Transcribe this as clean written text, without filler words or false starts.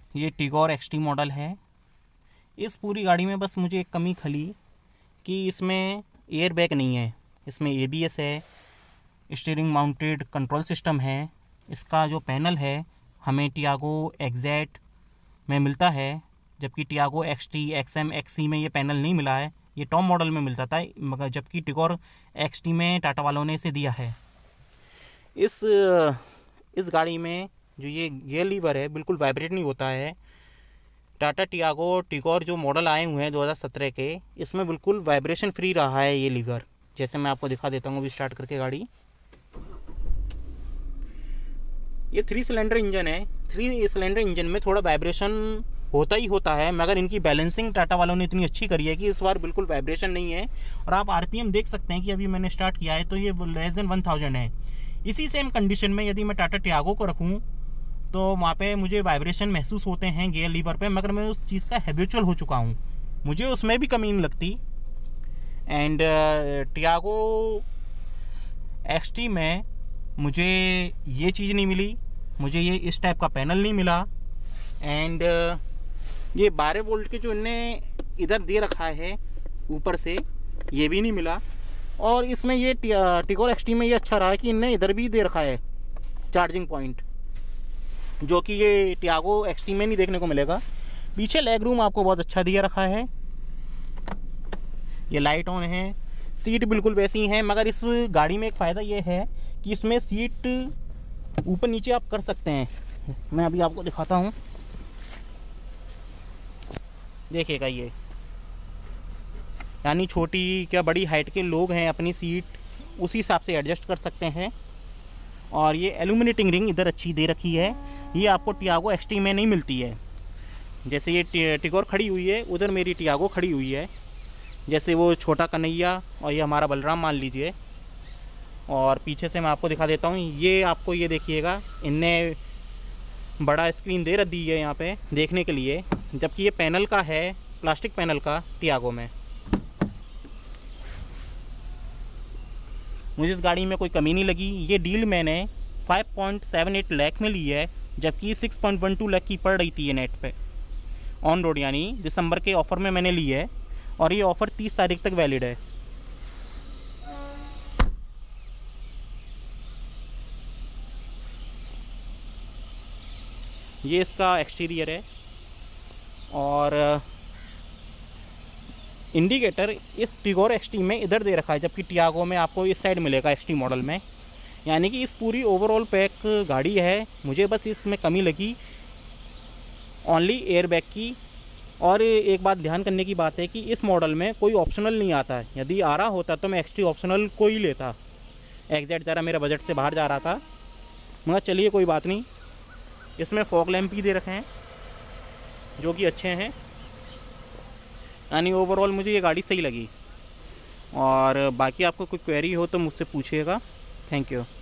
ये Tigor XT model है। इस पूरी गाड़ी में बस मुझे एक कमी खली कि इसमें एयर बैग नहीं है। इसमें ABS है, स्टीयरिंग माउंटेड कंट्रोल सिस्टम है। इसका जो पैनल है हमें टियागो एक्जेट में मिलता है, जबकि टियागो XT, XM, XC में ये पैनल नहीं मिला है। ये टॉप मॉडल में मिलता था, मगर जबकि टिगोर XT में टाटा वालों ने इसे दिया है। इस गाड़ी में जो ये गियर लीवर है बिल्कुल वाइब्रेट नहीं होता है। टाटा टिगोर जो मॉडल आए हुए हैं 2017 के, इसमें बिल्कुल वाइब्रेशन फ्री रहा है ये लीवर। जैसे मैं आपको दिखा देता हूँ अभी स्टार्ट करके गाड़ी। ये 3 सिलेंडर इंजन है। 3 सिलेंडर इंजन में थोड़ा वाइब्रेशन होता ही होता है, मगर इनकी बैलेंसिंग टाटा वालों ने इतनी अच्छी करी है कि इस बार बिल्कुल वाइब्रेशन नहीं है। और आप RPM देख सकते हैं कि अभी मैंने स्टार्ट किया है तो ये लेस देन 1000 है। इसी सेम कंडीशन में यदि मैं टाटा टियागो को रखूँ तो वहाँ पे मुझे वाइब्रेशन महसूस होते हैं गियर लीवर पे, मगर मैं उस चीज़ का हैबिचुअल हो चुका हूँ, मुझे उसमें भी कमी नहीं लगती। एंड टियागो XT में मुझे ये चीज़ नहीं मिली, मुझे ये इस टाइप का पैनल नहीं मिला। एंड ये 12 वोल्ट के जो इनने इधर दे रखा है ऊपर से, ये भी नहीं मिला। और इसमें ये टिगोर XT में ये अच्छा रहा है कि इनने इधर भी दे रखा है चार्जिंग पॉइंट, जो कि ये टियागो XT में नहीं देखने को मिलेगा। पीछे लेग रूम आपको बहुत अच्छा दिया रखा है। ये लाइट ऑन है, सीट बिल्कुल वैसी हैं, मगर इस गाड़ी में एक फ़ायदा ये है कि इसमें सीट ऊपर नीचे आप कर सकते हैं। मैं अभी आपको दिखाता हूँ, देखिएगा ये, यानी छोटी क्या बड़ी हाइट के लोग हैं अपनी सीट उसी हिसाब से एडजस्ट कर सकते हैं। और ये एल्यूमिनेटिंग रिंग इधर अच्छी दे रखी है, ये आपको टियागो XT में नहीं मिलती है। जैसे ये टिगोर खड़ी हुई है, उधर मेरी टियागो खड़ी हुई है। जैसे वो छोटा कन्हैया और ये हमारा बलराम मान लीजिए। और पीछे से मैं आपको दिखा देता हूँ, ये आपको ये देखिएगा, इनने बड़ा स्क्रीन दे दी है यहाँ पे देखने के लिए, जबकि ये पैनल का है, प्लास्टिक पैनल का टियागो में। मुझे इस गाड़ी में कोई कमी नहीं लगी। ये डील मैंने 5.78 लाख में ली है, जबकि 6.12 लाख की पड़ रही थी ये नेट पे ऑन रोड, यानी दिसंबर के ऑफ़र में मैंने ली है। और ये ऑफ़र 30 तारीख तक वैलिड है। ये इसका एक्सटीरियर है। और इंडिकेटर इस टिगोर XT में इधर दे रखा है, जबकि टियागो में आपको इस साइड मिलेगा XT मॉडल में। यानी कि इस पूरी ओवरऑल पैक गाड़ी है। मुझे बस इसमें कमी लगी ओनली एयर बैग की। और एक बात ध्यान करने की बात है कि इस मॉडल में कोई ऑप्शनल नहीं आता है। यदि आ रहा होता तो मैं XT ऑप्शनल को ही लेता। एग्जैक्ट ज़रा मेरा बजट से बाहर जा रहा था, मगर चलिए कोई बात नहीं। इसमें फॉग लैंप भी दे रखे हैं जो कि अच्छे हैं। यानी ओवरऑल मुझे ये गाड़ी सही लगी। और बाकी आपको कोई क्वेरी हो तो मुझसे पूछिएगा। Thank you.